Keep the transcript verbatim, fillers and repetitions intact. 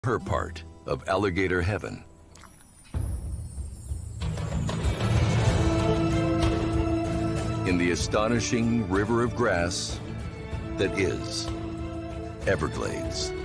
her part of alligator heaven. In the astonishing river of grass that is Everglades.